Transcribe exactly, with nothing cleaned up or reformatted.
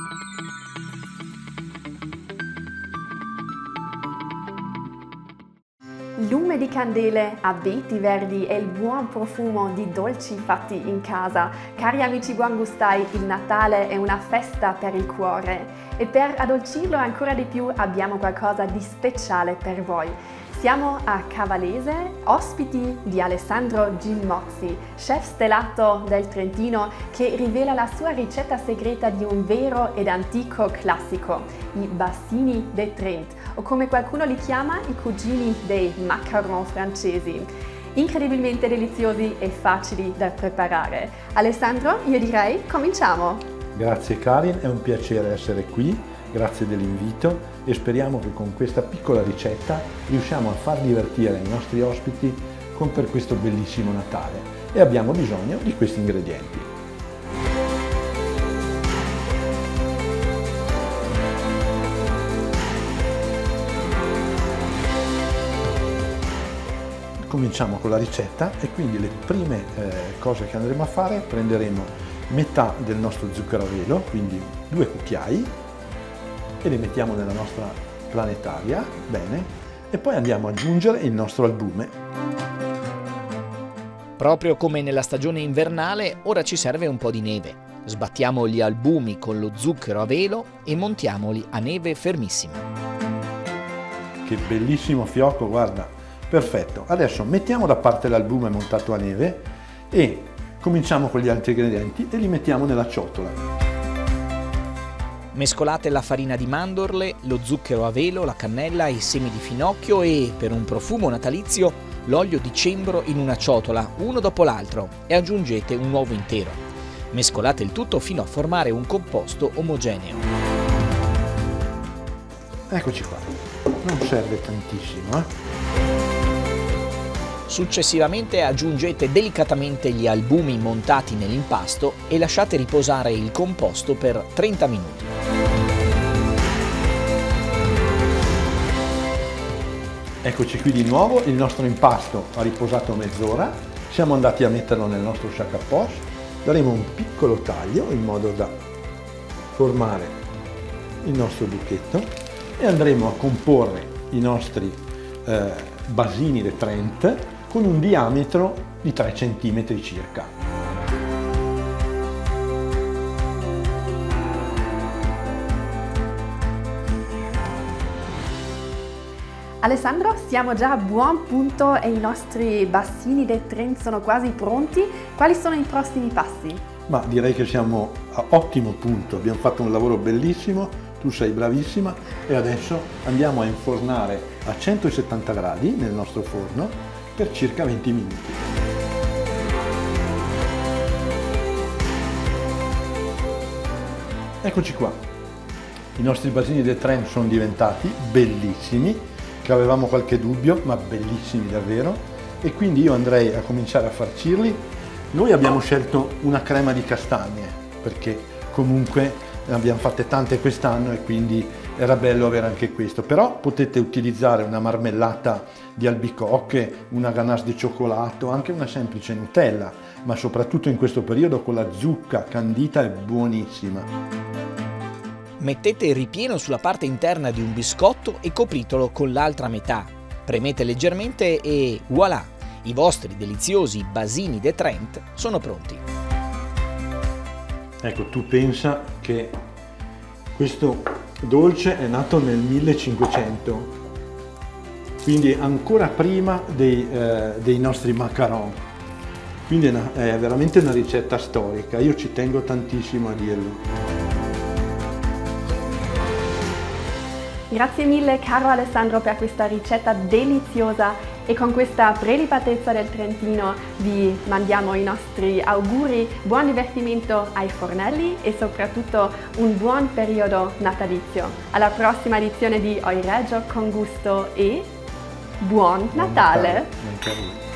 Lume di candele, abeti verdi e il buon profumo di dolci fatti in casa. Cari amici buongustai, il Natale è una festa per il cuore e per addolcirlo ancora di più abbiamo qualcosa di speciale per voi. Siamo a Cavalese, ospiti di Alessandro Gilmozzi, chef stellato del Trentino che rivela la sua ricetta segreta di un vero ed antico classico, i bassini de Trent, o come qualcuno li chiama, i cugini dei macaron francesi. Incredibilmente deliziosi e facili da preparare. Alessandro, io direi cominciamo! Grazie Karin, è un piacere essere qui. Grazie dell'invito e speriamo che con questa piccola ricetta riusciamo a far divertire i nostri ospiti con per questo bellissimo Natale e abbiamo bisogno di questi ingredienti. Cominciamo con la ricetta e quindi le prime eh, cose che andremo a fare: prenderemo metà del nostro zucchero a velo, quindi due cucchiai, e li mettiamo nella nostra planetaria, bene, e poi andiamo ad aggiungere il nostro albume. Proprio come nella stagione invernale, ora ci serve un po' di neve. Sbattiamo gli albumi con lo zucchero a velo e montiamoli a neve fermissima. Che bellissimo fiocco, guarda, perfetto. Adesso mettiamo da parte l'albume montato a neve e cominciamo con gli altri ingredienti e li mettiamo nella ciotola. Mescolate la farina di mandorle, lo zucchero a velo, la cannella, i semi di finocchio e, per un profumo natalizio, l'olio di cembro in una ciotola, uno dopo l'altro, e aggiungete un uovo intero. Mescolate il tutto fino a formare un composto omogeneo. Eccoci qua, non serve tantissimo, eh? Successivamente aggiungete delicatamente gli albumi montati nell'impasto e lasciate riposare il composto per trenta minuti. Eccoci qui di nuovo, il nostro impasto ha riposato mezz'ora, siamo andati a metterlo nel nostro sac à poche, daremo un piccolo taglio in modo da formare il nostro buchetto e andremo a comporre i nostri eh, basini de Trent con un diametro di tre centimetri circa. Alessandro, siamo già a buon punto e i nostri bassini de Trent sono quasi pronti. Quali sono i prossimi passi? Ma direi che siamo a ottimo punto, abbiamo fatto un lavoro bellissimo, tu sei bravissima e adesso andiamo a infornare a centosettanta gradi nel nostro forno per circa venti minuti. Eccoci qua, i nostri basini de Trent sono diventati bellissimi, che avevamo qualche dubbio, ma bellissimi davvero, e quindi io andrei a cominciare a farcirli. Noi abbiamo scelto una crema di castagne perché comunque ne abbiamo fatte tante quest'anno e quindi era bello avere anche questo, però potete utilizzare una marmellata di albicocche, una ganache di cioccolato, anche una semplice Nutella, ma soprattutto in questo periodo con la zucca candita è buonissima. Mettete il ripieno sulla parte interna di un biscotto e copritelo con l'altra metà. Premete leggermente e voilà! I vostri deliziosi basini de Trent sono pronti. Ecco, tu pensa che questo dolce è nato nel millecinquecento, quindi ancora prima dei, eh, dei nostri macaron, quindi è, una, è veramente una ricetta storica, io ci tengo tantissimo a dirlo. Grazie mille caro Alessandro per questa ricetta deliziosa e con questa prelibatezza del Trentino vi mandiamo i nostri auguri, buon divertimento ai fornelli e soprattutto un buon periodo natalizio. Alla prossima edizione di Oi Reggio con gusto e buon, buon Natale! Natale.